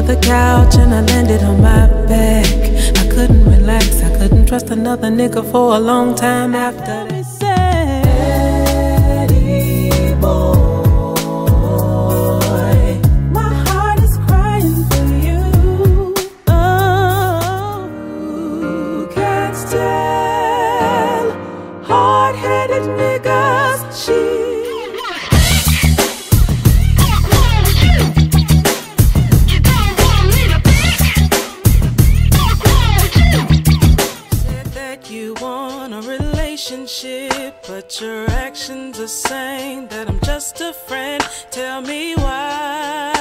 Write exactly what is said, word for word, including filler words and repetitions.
the couch and I landed on my back. I couldn't relax, I couldn't trust another nigga for a long time after they said, Eddie boy, my heart is crying for you. Oh, can't tell hard-headed niggas shit. But your actions are saying that I'm just a friend. Tell me why.